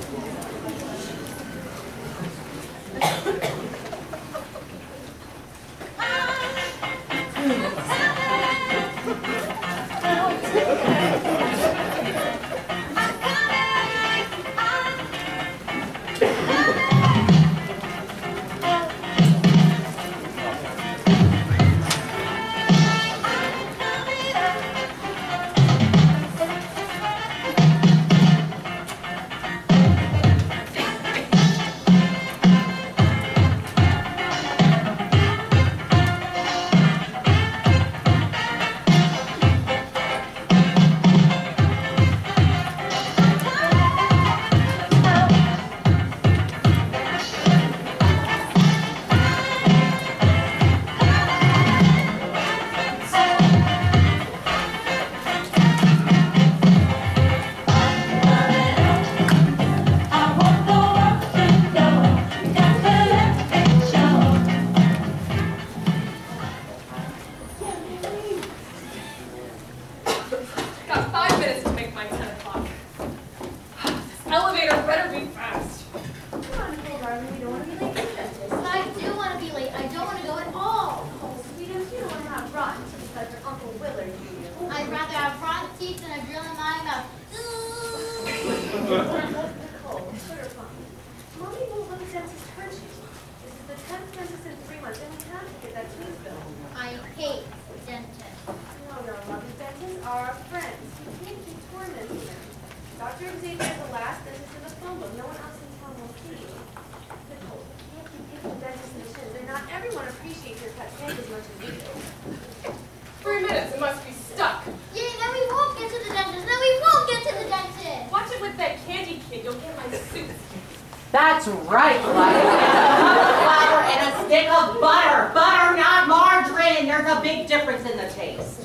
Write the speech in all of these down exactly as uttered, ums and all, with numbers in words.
That's right, Gladys. A flour and a stick of butter. Butter, not margarine. There's a big difference in the taste.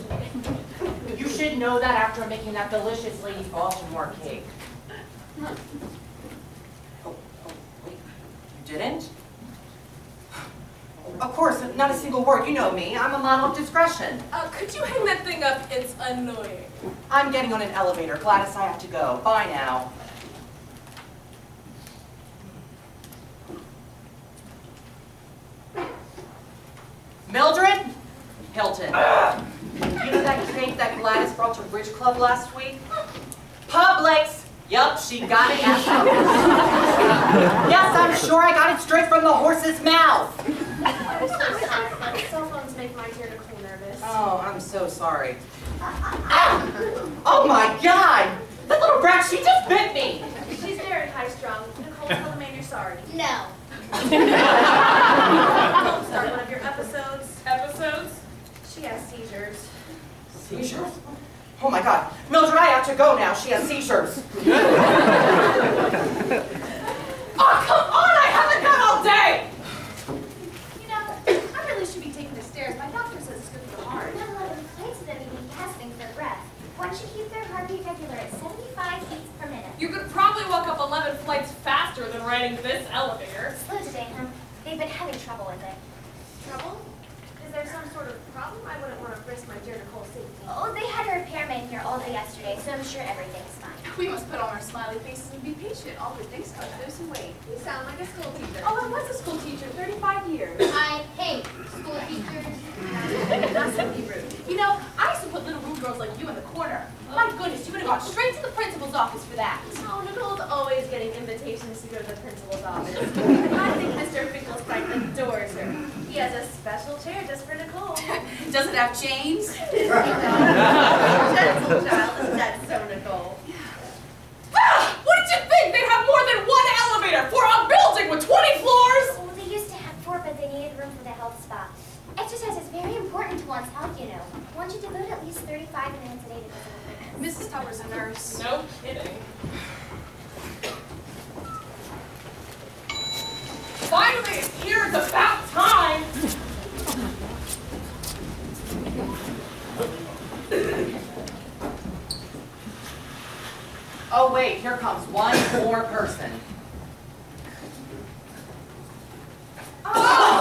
You should know that after making that delicious Lady Baltimore cake. Oh, oh, wait. You didn't? Of course, not a single word. You know me. I'm a model of discretion. Uh, could you hang that thing up? It's annoying. I'm getting on an elevator. Gladys, I have to go. Bye now. Mildred? Hilton. You know that cake that Gladys brought to Bridge Club last week? Publix. Yup, she got it at Publix. Yes, I'm sure I got it straight from the horse's mouth. I'm so sorry, but cell phones make my dear Nicole nervous. Oh, I'm so sorry. Ah! Oh my God! That little brat, she just bit me! She's very high-strung. Nicole, tell the man you're sorry. No. Don't start one of your episodes. Episodes? She has seizures. Seizures? Oh my God. Mildred, I have to go now. She has seizures. Oh, come on! I haven't got all day! You know, I really should be taking the stairs. My doctor says it's good for the heart. Not eleven flights of them even gasping for breath. One should keep their heartbeat regular at seventy-five beats per minute. You could probably walk up eleven flights faster than riding this elevator. Slow today, huh? They've been having trouble with it. Trouble? Is there some sort of problem? I wouldn't want to risk my dear Nicole's safety. Oh, they had a repairman here all day yesterday, so I'm sure everything's fine. We must put on our smiley faces and be patient. All good things come to those who wait. You sound like a school teacher. Oh, I was a school teacher, thirty-five years. I hate school teachers. Not so be rude. You know, I used to put little rude girls like you in the corner. My goodness, you would have gone straight to the principal's office for that. Oh, Nicole's always getting invitations to go to the principal's office. I think Mister Finkelstein adores her. He has a special chair just for Nicole. Does it have chains? Gentle child, isn't that so, Nicole? Ah! What did you think? They'd have more than one elevator for a building with twenty floors? Oh, they used to have four, but they needed room for the health spa. Exercise is very important to one's health, you know. One should devote at least thirty-five minutes a day to physical fitness. Missus Tupper's a nurse. No kidding. Finally, it's here. It's about time. Oh wait, here comes one more person. Hey,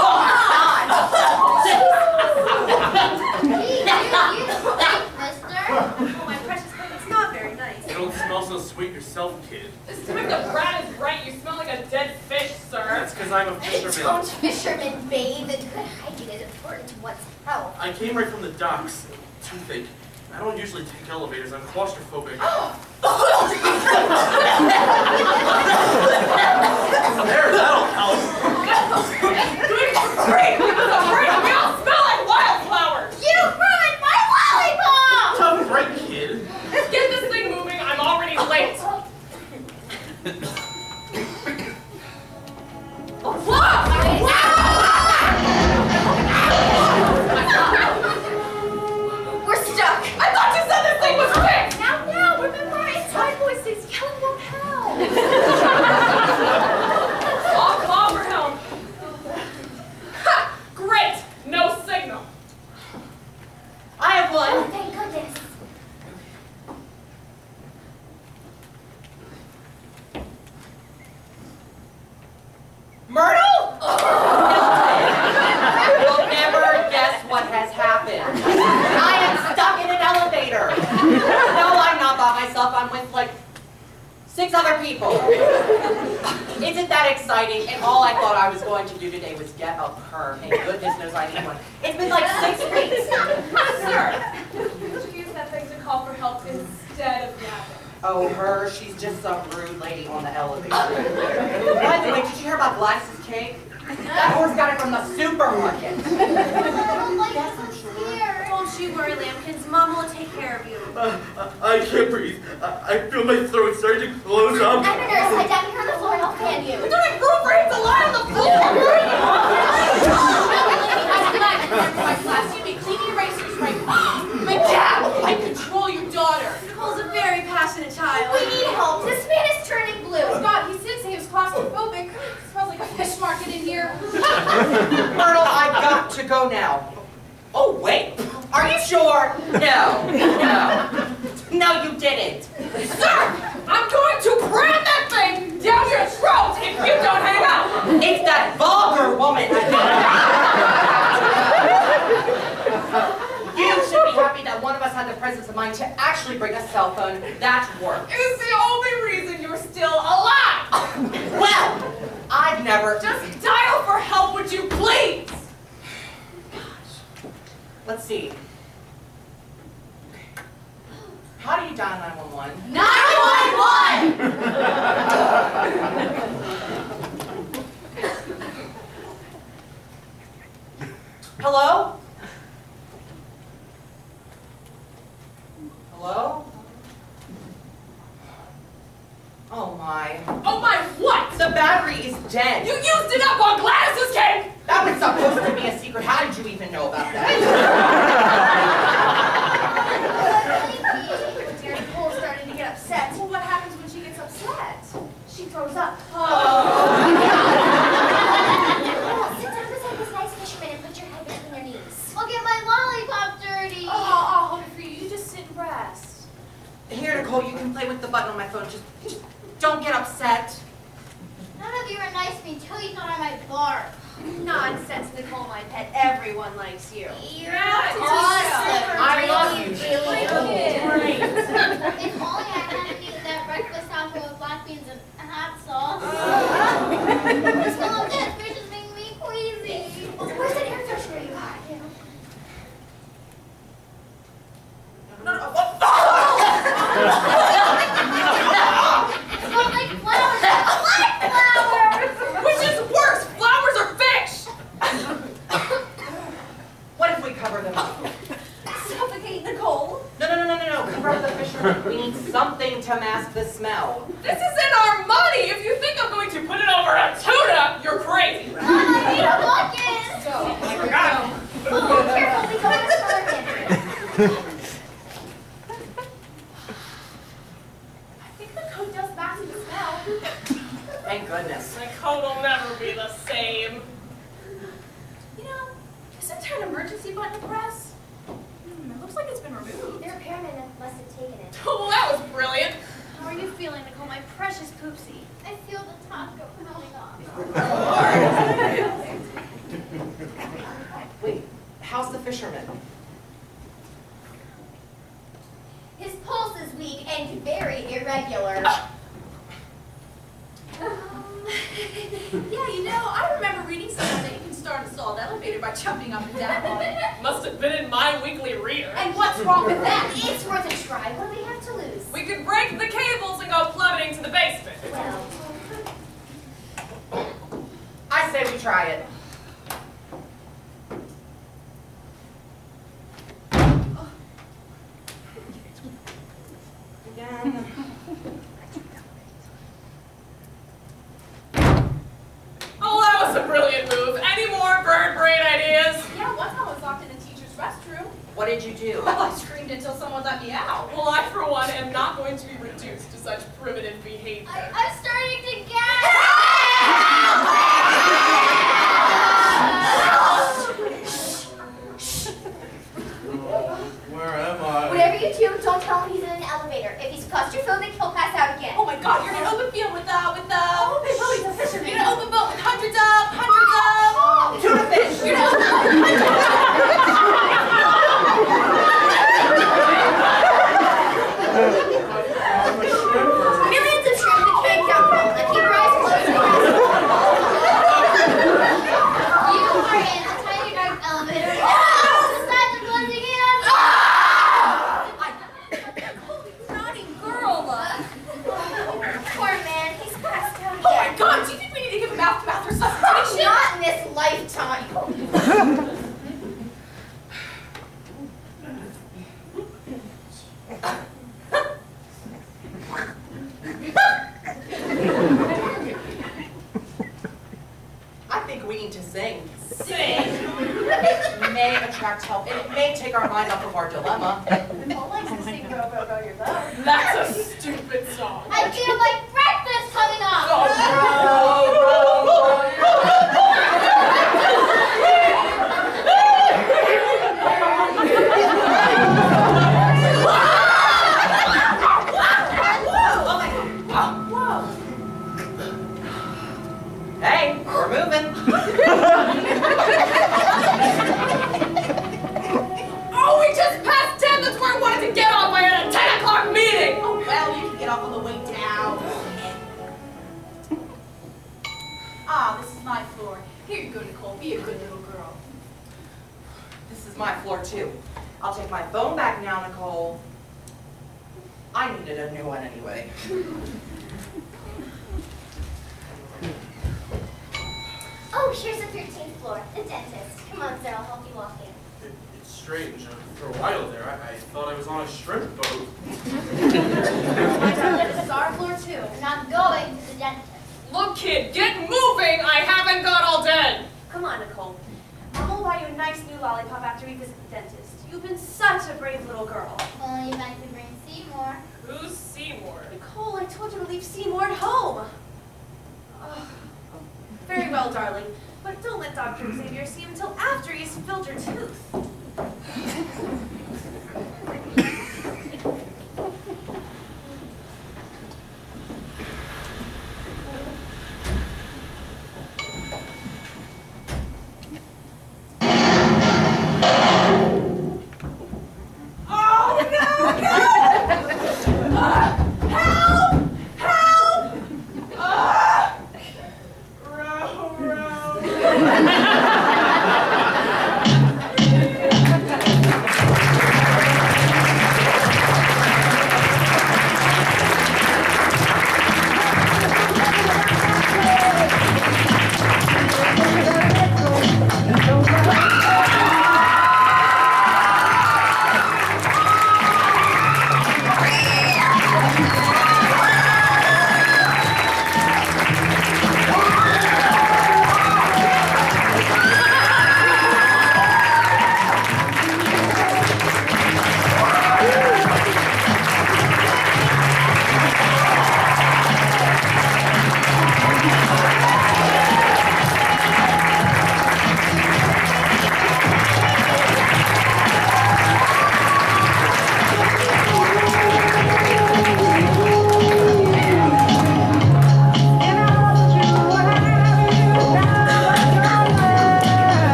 you, you stink, mister. Oh, my precious friend, it's not very nice. You don't smell so sweet yourself, kid. This time the brat is because I'm a fisherman. Don't fishermen bathe, and good hygiene is important to one's health. I came right from the docks. Toothache. I don't usually take elevators. I'm claustrophobic. There, that'll help. Great! Give us a break! We all smell like wildflowers! You ruined my lollipop! Tough break, kid. Let's get this thing moving. I'm already late. We're stuck. I thought you said this thing was fixed! Now, now, remember, it's time voices. Yelling won't help. I'll call for help. Ha! Great! No signal. I have Oh, one. thank goodness. Myrtle? You'll never guess what has happened. I am stuck in an elevator. No, I'm not by myself. I'm with like six other people. Isn't that exciting? And all I thought I was going to do today was get a perm. And goodness knows I need one. It's been like six weeks. Sir, did you use that thing to call for help instead of yapping? Oh, her, she's just some rude lady on the elevator. By the way, did you hear about Gladys's cake? That horse got it from the supermarket. I don't like this. I'm scared. Don't you worry, Lambkins. Mom will take care of you. Uh, I can't breathe. I, I feel my throat starting to close up. I'm a nurse. Lie down here on the floor and I'll fan you. We don't have room for him to lie on the floor! My class, you make cleaning erasers right now. My dad, I control your daughter. Nicole's a very passionate child. We need help. This man is turning blue. Oh God, he did say he was claustrophobic. It smells like a fish market in here. Myrtle, I've got to go now. Oh, wait. Are you sure? No. No. No, you didn't. Sir! I'm going to cram that thing down your throat if you don't hang up! It's that vulgar woman. You should be happy that one of us had the presence of mind to actually bring a cell phone. That worked. It's the only reason you're still alive! Well, I've never... Just dial for help, would you please? Let's see. How do you dial nine one one? nine one one! Hello? Hello? Oh my. Oh my what? The battery is dead. You used it up on Gladys's cake! That was supposed to be a secret. How did you even know about that? Dear Nicole's starting to get upset. Well, what happens when she gets upset? She throws up. Oh, sit down beside this nice fisherman and put your head between your knees. I'll get my lollipop dirty. Oh, I'll hold it for you. You just sit and rest. Here, Nicole, you can play with the button on my phone. Just, just don't get upset. None of you are nice to me until you thought I might bark. Nonsense, Nicole, my pet. Everyone likes you. You're Yeah, awesome. I love you. Really, Thank you. really. If only I hadn't eaten that breakfast taco with black beans and hot sauce. The smell of dead fish is making me queasy. Where's that air freshener you got? No, no, It smells like flowers. I like flowers. Which is worse, flowers or fish? what if we cover them up? Suffocate Nicole. No, no, no, no, no, no. Cover up the fisherman. We need something to mask the smell. This isn't our money! If you think I'm going to put it over a tuna, you're crazy! I need a bucket. I forgot. Oh, careful, we go in a circuit. I think the coat does mask the smell. Thank goodness. My coat will never be the same. You know, isn't there an emergency button to press? Hmm, it looks like it's been removed. Their repairman must have taken it. Oh, that was brilliant. How are you feeling, Nicole, my precious poopsie? I feel the taco coming off. Wait, how's the fisherman? His pulse is weak and very irregular. Um, yeah, you know, I elevator by jumping up and down on it. Must have been in my weekly reader. And what's wrong with that? It's worth a try. What do we have to lose? We could break the cables and go plummeting to the basement. Well, I say we try it. Again. Oh, that was a brilliant move. Any more bird brain ideas? Yeah, one time I was locked in the teacher's restroom. What did you do? Well, I screamed until someone let me out. Well, I, for one, am not going to be reduced to such primitive behavior. I, I'm starting to gag. Where am I? whatever you do, don't tell him he's in an elevator. If he's claustrophobic, he'll pass out again. Oh my God, you're in an open field with the, with the... Oh, they really the fisherman. You're in an open boat with hundreds of, hundreds of... Tuna fish. You're in an open boat with hundreds Millions of shrimp that can't count them. Now keep your eyes closed and rest. You are in a tiny dark elevator. The sides are closing in on me. naughty girl. Poor man, he's passed out Oh my again. God, do you think we need to give him mouth-to-mouth resuscitation? Not in this lifetime. I think we need to sing. Sing. It may attract help, and it may take our mind off of our dilemma. Nicole likes to sing Go, Go, Go, Your Love. That's a stupid song. I feel like breakfast coming up. Hey, we're moving. Oh, we just passed ten. That's where I wanted to get off. I had a ten o'clock meeting. Oh, well, you can get off on the way down. Ah, this is my floor. Here you go, Nicole. Be a good little girl. This is my floor, too. I'll take my phone back now, Nicole. I needed a new one anyway. Oh, here's the thirteenth floor, the dentist. Come on, sir, I'll help you walk in. It, it's strange. Uh, For a while there, I, I thought I was on a shrimp boat. My darling, this is our floor, too. I'm not going to the dentist. Look, kid, get moving. I haven't got all dead. Come on, Nicole. Mom will buy you a nice new lollipop after we visit the dentist. You've been such a brave little girl. Only if I can bring Seymour. Who's Seymour? Nicole, I told you to leave Seymour at home. Ugh. Very well, darling. But don't let Doctor Xavier see him until after he's filled your tooth.